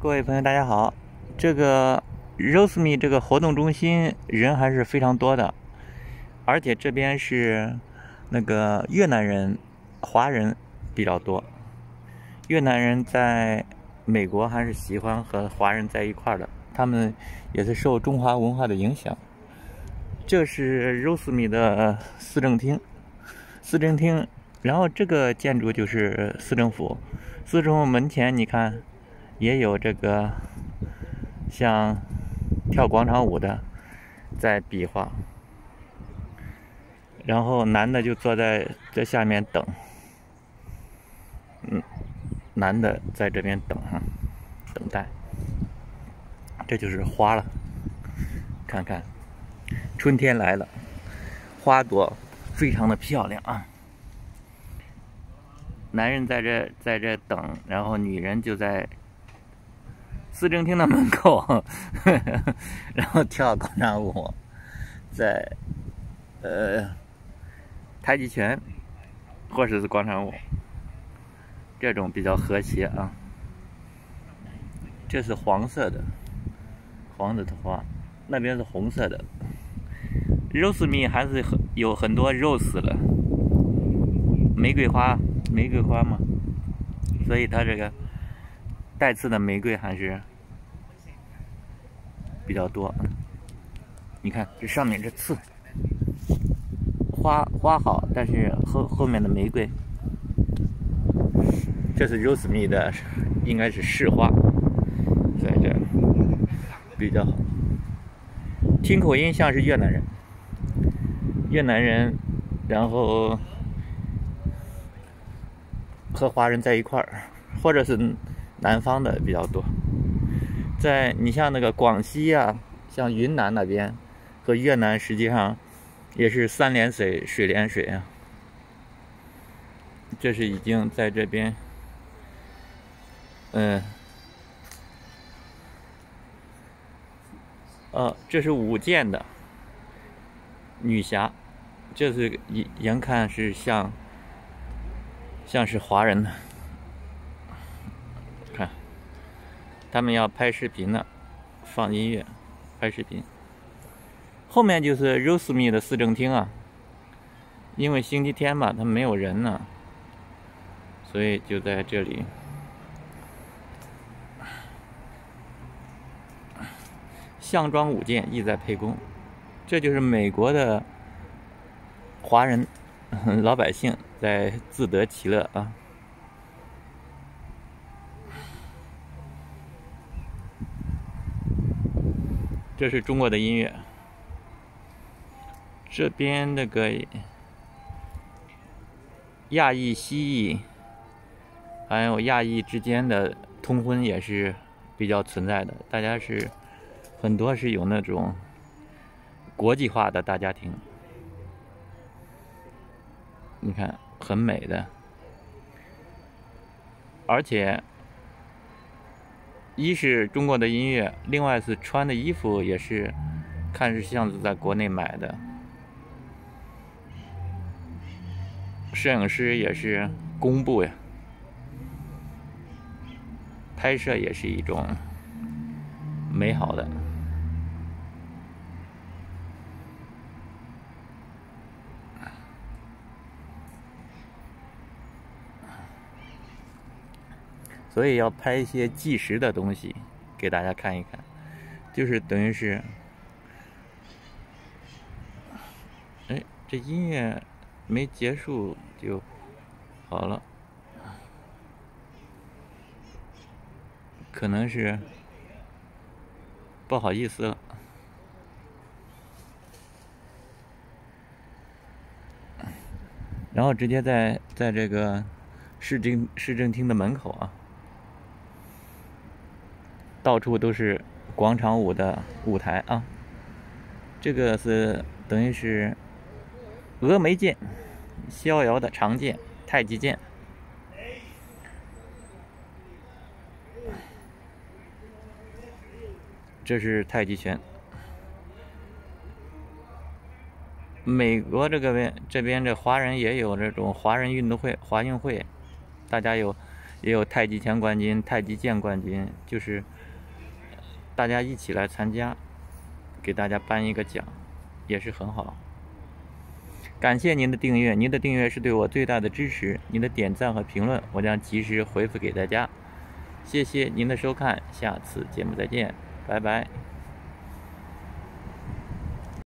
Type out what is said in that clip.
各位朋友，大家好。这个 Roseme 这个活动中心人还是非常多的，而且这边是那个越南人、华人比较多。越南人在美国还是喜欢和华人在一块儿的，他们也是受中华文化的影响。这是 Roseme 的市政厅，然后这个建筑就是市政府。市政府门前你看也有这个像跳广场舞的在比划，然后男的就坐在这下面等，男的在这边等待。这就是花了，看看春天来了，花朵非常的漂亮啊。男人在这等，然后女人就在市政厅的门口然后跳广场舞，在太极拳或者是广场舞，这种比较和谐啊。这是黄色的花，那边是红色的。Roseme 还是有很多 rose 了，玫瑰花嘛，所以它这个带刺的玫瑰还是比较多。你看这上面这刺，花好，但是后面的玫瑰，这是 Roseme 的，应该是市花，在这比较好。听口音像是越南人，然后和华人在一块儿，或者是南方的比较多。你像那个广西啊，像云南那边和越南实际上也是3连水连水啊。这是已经在这边，这是舞剑的女侠，这是眼看是像是华人的。看，他们要拍视频呢，放音乐，拍视频。后面就是 Roseme 的市政厅啊，因为星期天嘛，他没有人呢，所以就在这里。项庄舞剑意在沛公，这就是美国的华人老百姓在自得其乐啊。这是中国的音乐，这边那个亚裔、西裔，还有亚裔之间的通婚也是比较存在的，大家是很多是有那种国际化的大家庭，你看很美的，而且一是中国的音乐，另外是穿的衣服也是看是像是在国内买的，摄影师也是公布呀，拍摄也是一种美好的。所以要拍一些纪实的东西给大家看一看，就是等于是，这音乐没结束就好了，可能是不好意思了。然后直接在这个市政厅的门口啊，到处都是广场舞的舞台啊。这个是等于是峨眉剑，逍遥的长剑，太极剑。这是太极拳。美国这边这华人也有这种华人运动会、华运会，大家也有太极拳冠军、太极剑冠军，就是大家一起来参加，给大家颁一个奖，也是很好。感谢您的订阅，您的订阅是对我最大的支持，您的点赞和评论我将及时回复给大家。谢谢您的收看，下次节目再见，拜拜。